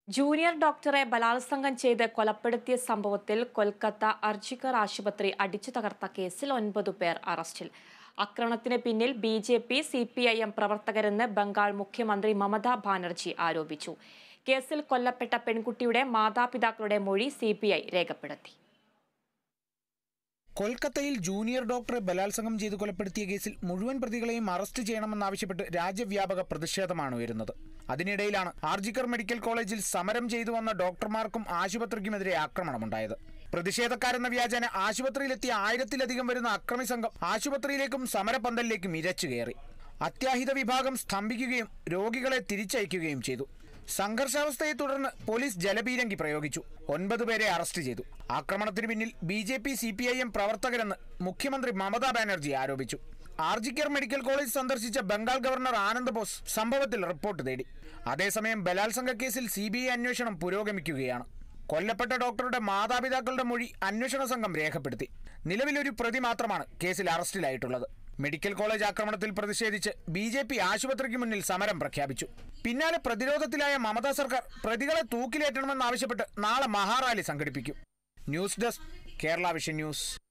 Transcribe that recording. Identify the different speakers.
Speaker 1: Junior ഡോക്ടറെ ബലാത്സംഗം ചെയ്ത് കൊലപ്പെടുത്തിയ സംഭവത്തിൽ കൊൽക്കത്ത അർജിക്കർ ആശുപത്രി അടിച്ചു തകർത്ത കേസിൽ 9 പേർ അറസ്റ്റിൽ. ആക്രമണത്തിന് പിന്നിൽ ബി.ജെ.പി. CPIM പ്രവർത്തകരെന്ന് ബംഗാൾ മുഖ്യമന്ത്രി മമതാ ബാനർജി ആരോപിച്ചു. കേസിൽ കൊല്ലപ്പെട്ട പെൺകുട്ടിയുടെ മാതാപിതാക്കളുടെ മൊഴി CBI രേഖപ്പെടുത്തി.
Speaker 2: കൊൽക്കത്തയിൽ ജൂനിയർ ഡോക്ടറെ ബലാത്സംഗം ചെയ്ത് കൊലപ്പെടുത്തിയ കേസിൽ മുഴുവൻ പ്രതികളെയും അറസ്റ്റ് ചെയ്യണമെന്നാവശ്യപ്പെട്ട് രാജ്യവ്യാപക പ്രതിഷേധമാണ് ഉയരുന്നത്. അതിനിടയിലാണ് ആർജിക്കർ മെഡിക്കൽ കോളേജിൽ സമരം ചെയ്തു വന്ന ഡോക്ടർമാർക്കും ആശുപത്രിക്കുമെതിരെ ആക്രമണമുണ്ടായത്. പ്രതിഷേധക്കാരെന്ന വ്യാജേന ആശുപത്രിയിലെത്തിയ 1000-ലധികം വരുന്ന അക്രമി സംഘം ആശുപത്രിയിലേക്കും സമരപന്തലിലേക്കും ഇരച്ചു കയറി. അത്യാഹിത വിഭാഗം സ്തംഭിക്കുകയും രോഗികളെ തിരിച്ചയക്കുകയും ചെയ്തു. സംഘർഷാവസ്ഥയെ തുടർന്ന് പോലീസ് ജലപീരങ്കി പ്രയോഗിച്ചു. 9 പേരെ അറസ്റ്റ് ചെയ്തു. ആക്രമണത്തിന് പിന്നിൽ ബി.ജെ.പി. CPIM പ്രവർത്തകരെന്ന് മുഖ്യമന്ത്രി മമതാ ബാനർജി ആരോപിച്ചു. ആർജിക്കർ മെഡിക്കൽ കോളേജ് സന്ദർശിച്ച ബംഗാൾ ഗവർണർ ആനന്ദ് ബോസ് സംഭവത്തിൽ റിപ്പോർട്ട് തേടി. അതേസമയം ബലാത്സംഗ കേസിൽ CBI അന്വേഷണം പുരോഗമിക്കുകയാണ്. കൊല്ലപ്പെട്ട ഡോക്ടറുടെ മാതാപിതാക്കളുടെ മൊഴി അന്വേഷണ സംഘം രേഖപ്പെടുത്തി. നിലവിലൊരു പ്രതി മാത്രമാണ് കേസിൽ അറസ്റ്റിലായിട്ടുള്ളത്. മെഡിക്കൽ കോളേജ് ആക്രമണത്തിൽ പ്രതിഷേധിച്ച് ബി.ജെ.പി. ആശുപത്രിക്ക് മുന്നിൽ സമരം പ്രഖ്യാപിച്ചു. പിന്നാലെ പ്രതിരോധത്തിലായ മമതാ സർക്കാർ പ്രതികളെ തൂക്കിലേറ്റണമെന്നാവശ്യപ്പെട്ട് നാളെ മഹാറാലി സംഘടിപ്പിക്കും. News desk, Kerala Vision news.